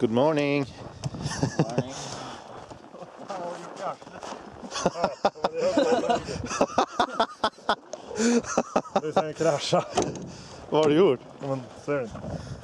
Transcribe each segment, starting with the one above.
Good morning. Morning. Det är som en krascha. Vad har du gjort? Men ser du inte?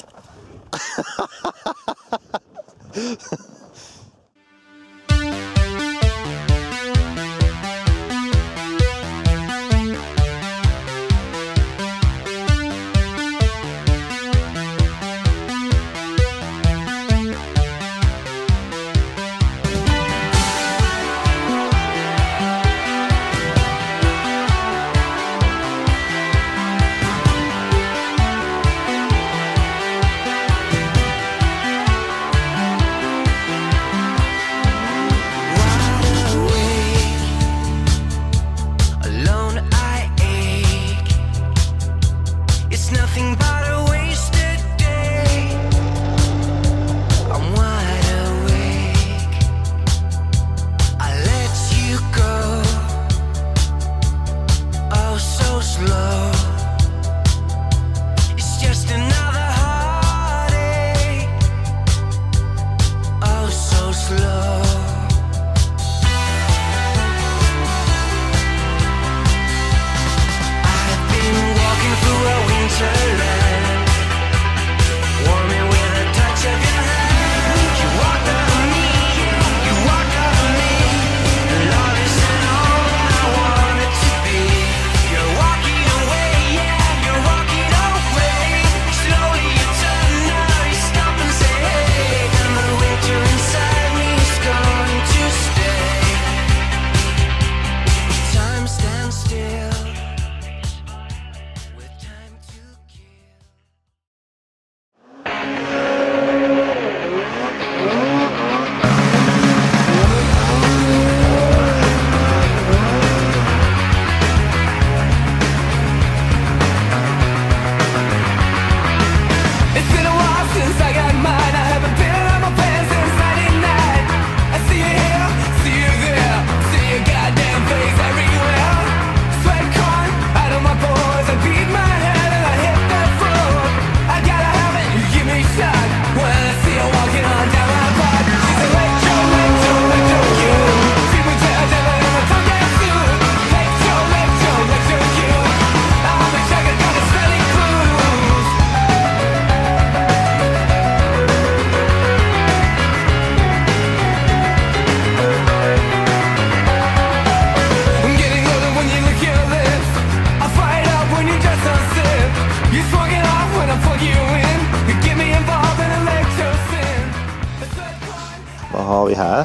Vad har vi här?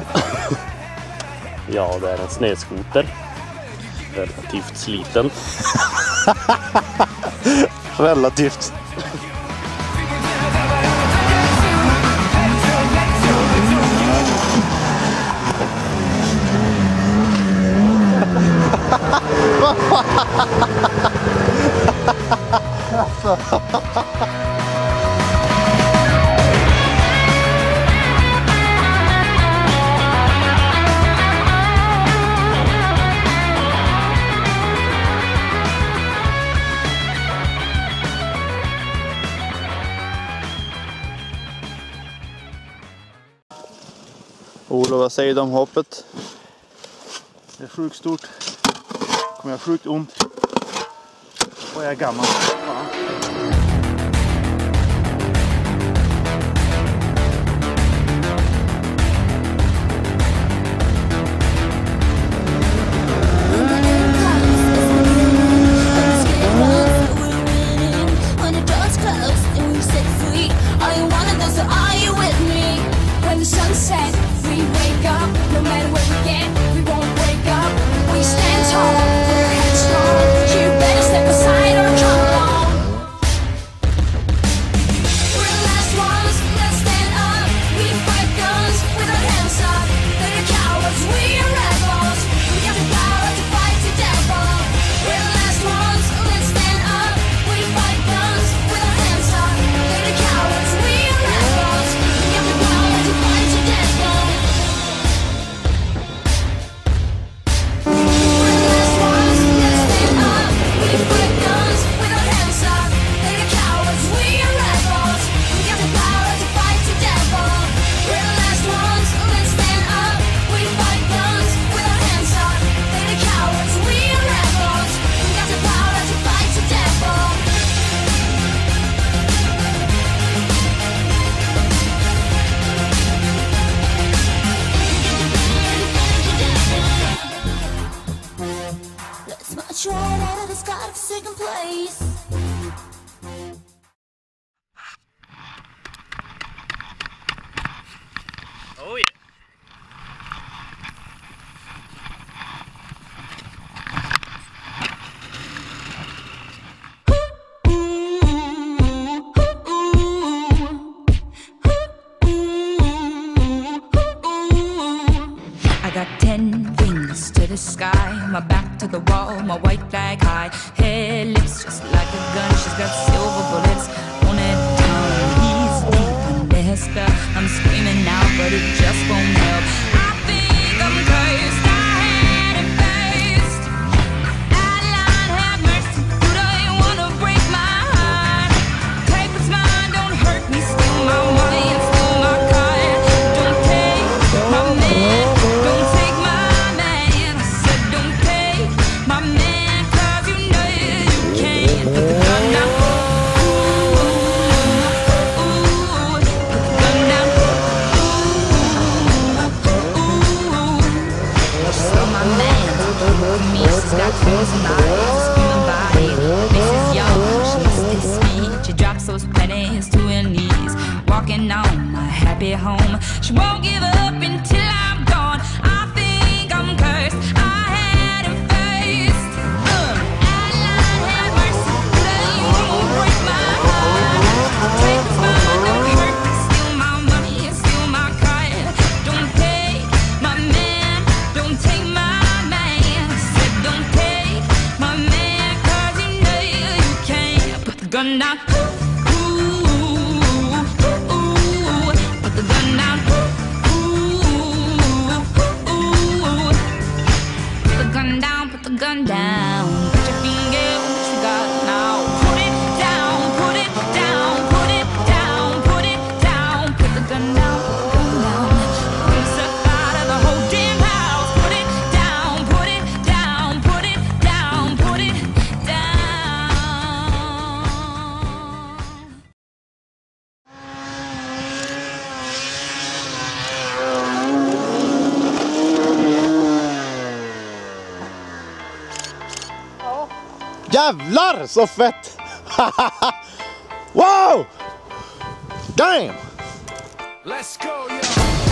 Ja, det är en snöskoter. Relativt sliten. Relativt. Olof, vad säger du om hoppet? Det är sjukt stort. Kommer jag sjukt ont. Och jag är gammal. Fan. this God-forsaken place. Oh yeah. I got 10 fingers to the sky, my back to the wall, my white flag high, hair, lips just like a gun. She's got silver bullets on her tongue. He's deep under her spell. I'm screaming now, but it just won't help. I think I'm cursed. I had it faced. Adeline, have mercy. You don't wanna break my heart. Take what's mine, don't hurt me. Steal my money and steal my car. Don't take my man. Don't take my man. I said don't take my man, 'cause you know you can't. Put the gun down. Got twins and eyes, screaming body. Mrs. Young, she must this speed. She drops those pennies to her knees, walking on my happy home. She won't give up until I'm gone. I think I'm cursed. I had him faced. Adeline, have mercy. You won't break my heart. Take what's mine, don't hurt me. Steal my money and steal my car. Don't take my man. Don't take my gun down. Put the gun down. Put the gun down, put the gun down. Put your finger on what you got now. Put it down, put it down, put it down, put it down. Put the gun down, put the gun down. Put yourself out of the whole damn house. Put it down, put it down, put it down, put it down. Jävlar så fett! Wow! Damn! Let's go, yo!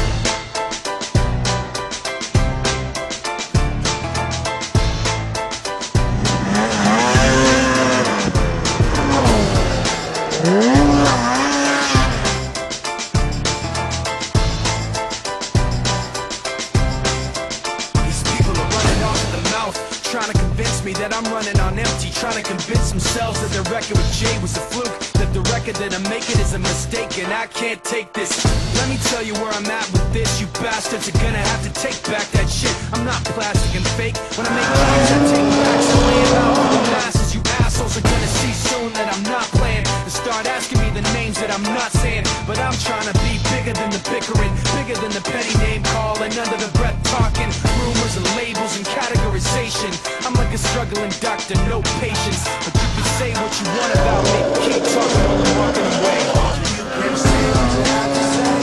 These people are running off at the mouth, trying to convince me that I'm running on empty, trying to convince themselves that the record with Jay was a fluke, that the record that I'm making is a mistake, and I can't take this. Let me tell you where I'm at with this. You bastards are gonna have to take back that shit. I'm not plastic and fake. When I make tracks, I take backs and lay it out for the masses. You assholes are gonna see soon that I'm not playing and start asking me the names that I'm not saying. But I'm trying to be bigger than the bickering, bigger than the petty name calling, under the breath talking, rumors and labels and categorization. I'm like a struggling doctor, no patience. But you can say what you want about me, keep talking while I'm walking away. You can say what you have to say,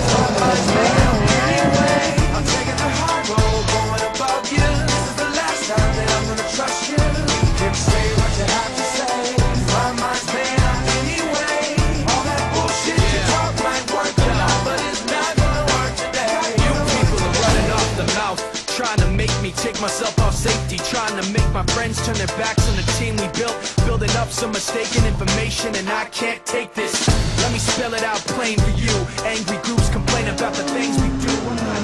anyway. I'm taking the hard road, going above you. This is the last time that I'm gonna trust you. You can say what you have to say, my mind's made up anyway. All that bullshit you talk might work a lot, but it's not gonna work today. You people are running off the mouth, trying to make me take myself off safety, trying to make my friends turn their backs on the team we built, building up some mistaken information, and I can't take this. Let me spell it out plain for you. Angry groups complain about the things we do.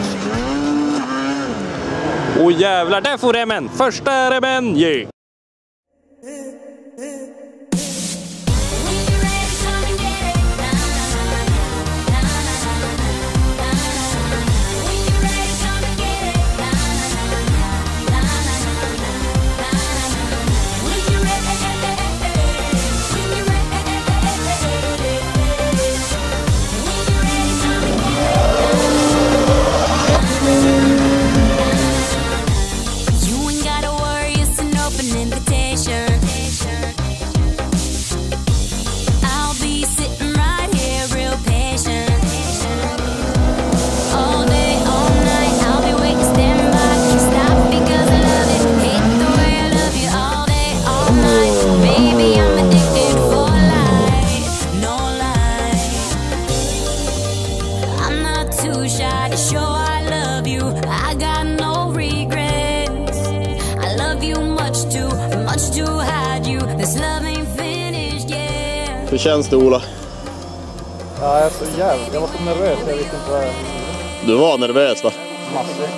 Åh jävlar, där får remmen! Första remmen, yeah! This love ain't finished yet. Hur känns det, Ola? Ja, jag är så jävligt. Jag var så nervös. Jag visste inte vad jag... Du var nervös, va? Massor.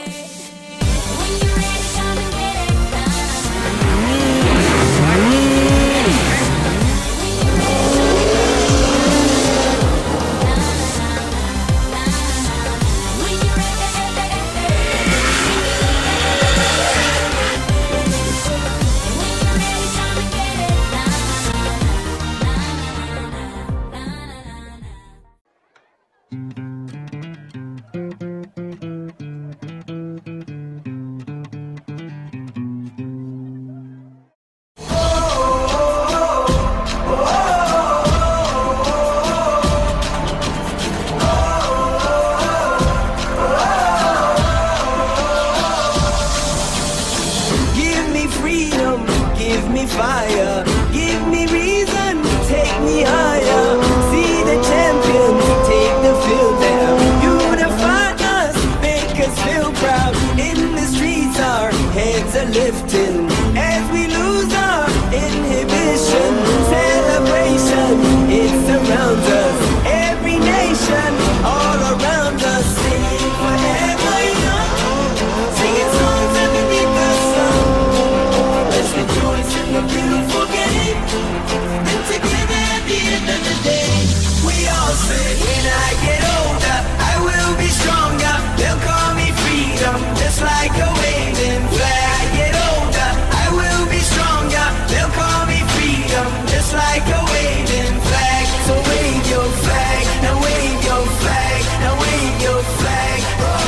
Give me fire, give me reason, take me higher. See the champions, take the field now. Unify us, make us feel proud. In the streets our heads are lifting as we lose our inhibition. Celebration, it surrounds us. Every nation, all around us. Sing forever young, singing songs underneath the sun. Let's rejoice in the beautiful game. And together at the end of the day, we all say, when I get older, I will be stronger. They'll call me freedom, just like a waving flag. I get older, I will be stronger. They'll call me freedom, just like a waving flag. So wave your flag, now wave your flag, now wave your flag.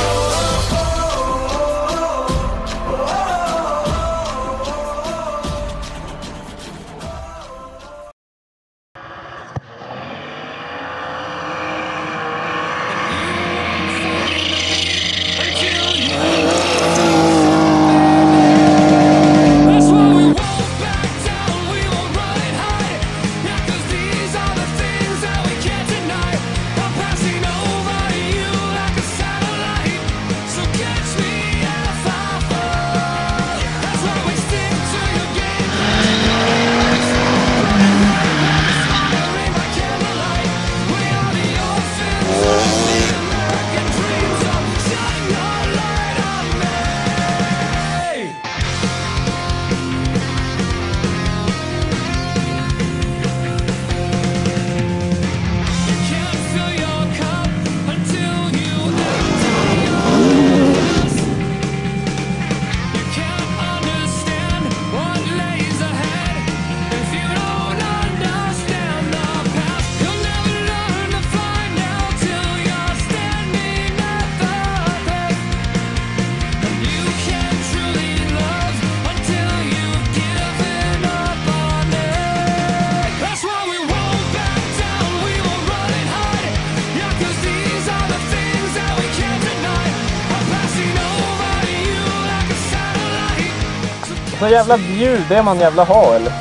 Så jävla ljud, det man jävla ha eller?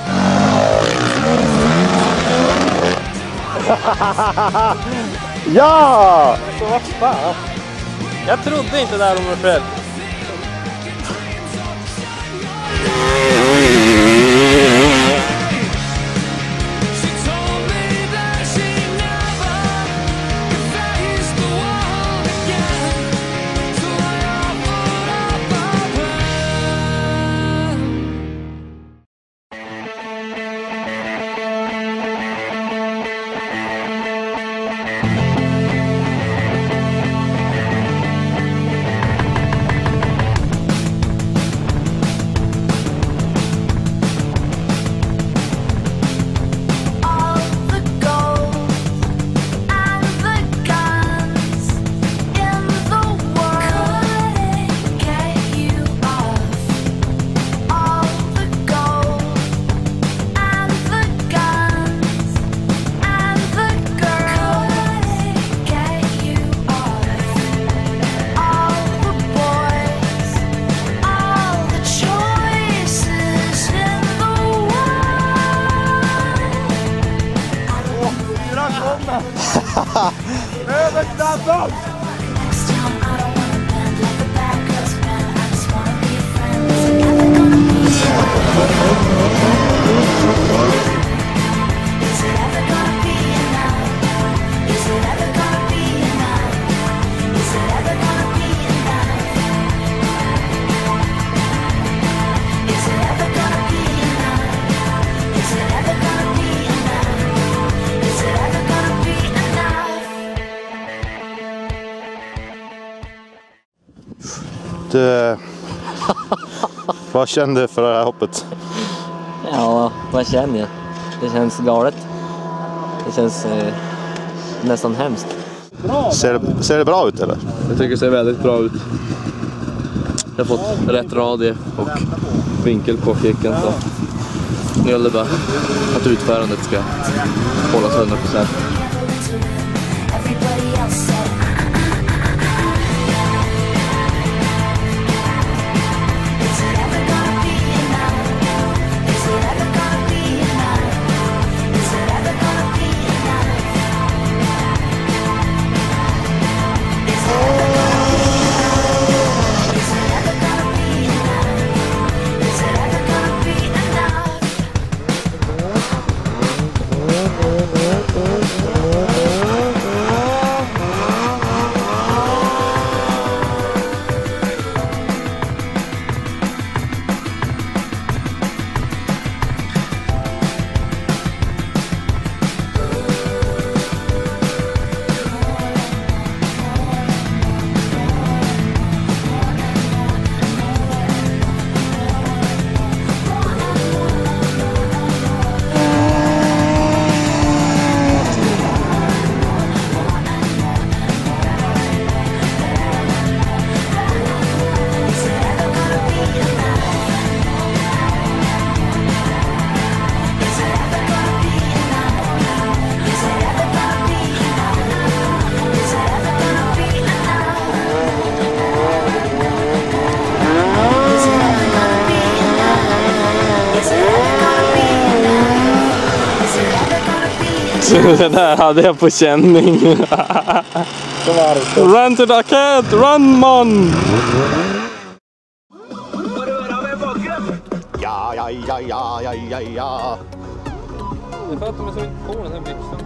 Ja! Så vad fan? Jag trodde inte där om mig själv. Över knappt! Next time I don't wanna bend like a bad girl's band. I just wanna be friends. Together gonna be Du, vad kände du för det här hoppet? Ja, vad känner jag? Det känns galet. Det känns nästan hemskt. Ser det bra ut eller? Jag tycker det ser väldigt bra ut. Jag har fått rätt radie och vinkel på kicken. Så nu gäller det bara att utförandet ska hållas 100%. Everybody else said, is it ever gonna be enough? Is it ever gonna be enough? Is it ever gonna be enough? Is it ever gonna be enough? Is it ever gonna be enough? Is it ever gonna be enough? Det där hade jag på känning. Run to the cat, run man! Ja. Det är för att de är så inte på den här byxan.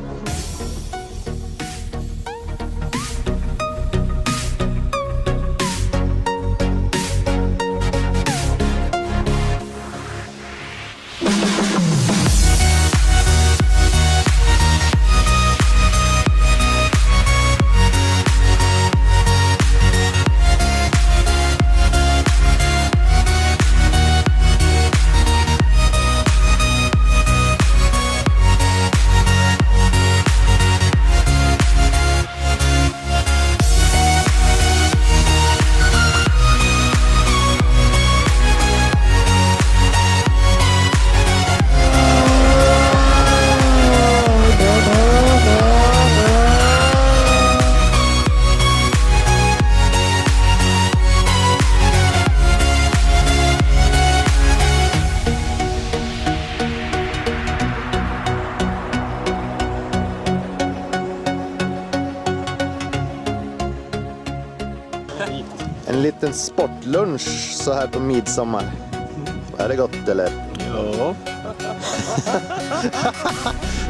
En liten sportlunch så här på midsommar. Är det gott eller? Ja.